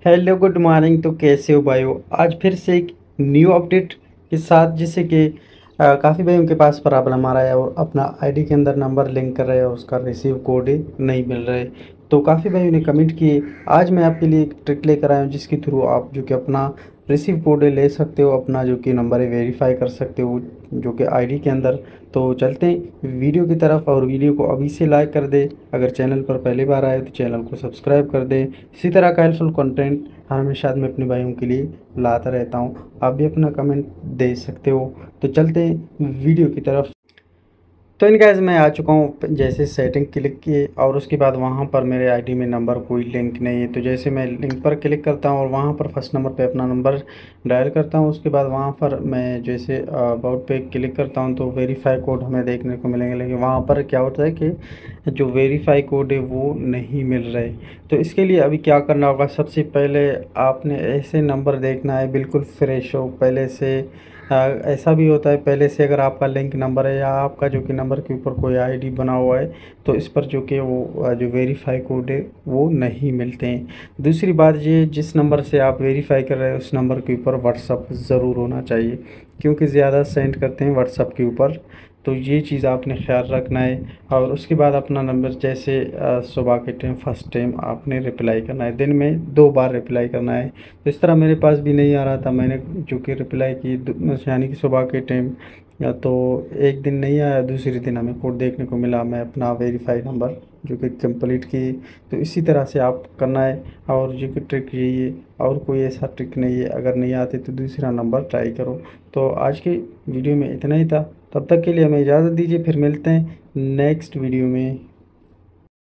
Hello good morning. तो कैसे हो भाइयों? आज फिर से एक न्यू अपडेट के साथ, जिससे कि काफ़ी भाइयों के पास प्रॉब्लम आ रहा है और अपना आईडी के अंदर नंबर लिंक कर रहे हैं और उसका रिसीव कोड ही नहीं मिल रहा है। तो काफ़ी भाइयों ने कमेंट किए। आज मैं आपके लिए एक ट्रिक लेकर आया हूँ, जिसके थ्रू आप जो कि अपना रिसीव कोड ले सकते हो, अपना जो कि नंबर है वेरीफाई कर सकते हो जो कि आईडी के अंदर। तो चलते हैं वीडियो की तरफ, और वीडियो को अभी से लाइक कर दे। अगर चैनल पर पहली बार आए तो चैनल को सब्सक्राइब कर दे। इसी तरह का हेल्पफुल कंटेंट हमेशा मैं अपने भाइयों के लिए लाता रहता हूँ। आप भी अपना कमेंट दे सकते हो। तो चलते हैं वीडियो की तरफ। तो इन गाइस मैं आ चुका हूँ। जैसे सेटिंग क्लिक किए और उसके बाद वहाँ पर मेरे आईडी में नंबर कोई लिंक नहीं है। तो जैसे मैं लिंक पर क्लिक करता हूँ और वहाँ पर फर्स्ट नंबर पे अपना नंबर डायल करता हूँ, उसके बाद वहाँ पर मैं जैसे अबाउट पे क्लिक करता हूँ तो वेरीफाई कोड हमें देखने को मिलेंगे। लेकिन वहाँ पर क्या होता है कि जो वेरीफाई कोड है वो नहीं मिल रहे। तो इसके लिए अभी क्या करना होगा, सबसे पहले आपने ऐसे नंबर देखना है बिल्कुल फ्रेश हो पहले से। ऐसा भी होता है पहले से अगर आपका लिंक नंबर है या आपका जो कि नंबर के ऊपर कोई आईडी बना हुआ है, तो इस पर जो कि वो जो वेरीफाई कोड है वो नहीं मिलते हैं। दूसरी बात ये, जिस नंबर से आप वेरीफाई कर रहे हैं उस नंबर के ऊपर व्हाट्सअप ज़रूर होना चाहिए, क्योंकि ज़्यादा सेंड करते हैं व्हाट्सअप के ऊपर। तो ये चीज़ आपने ख्याल रखना है। और उसके बाद अपना नंबर जैसे सुबह के टाइम फर्स्ट टाइम आपने रिप्लाई करना है, दिन में 2 बार रिप्लाई करना है। तो इस तरह मेरे पास भी नहीं आ रहा था, मैंने जो कि रिप्लाई की यानी कि सुबह के टाइम। या तो एक दिन नहीं आया, दूसरे दिन हमें कोड देखने को मिला, मैं अपना वेरीफाई नंबर जो कि कंप्लीट की। तो इसी तरह से आप करना है। और जो कि ट्रिक यही है, और कोई ऐसा ट्रिक नहीं है। अगर नहीं आते तो दूसरा नंबर ट्राई करो। तो आज की वीडियो में इतना ही था। तब तक के लिए हमें इजाज़त दीजिए, फिर मिलते हैं नेक्स्ट वीडियो में।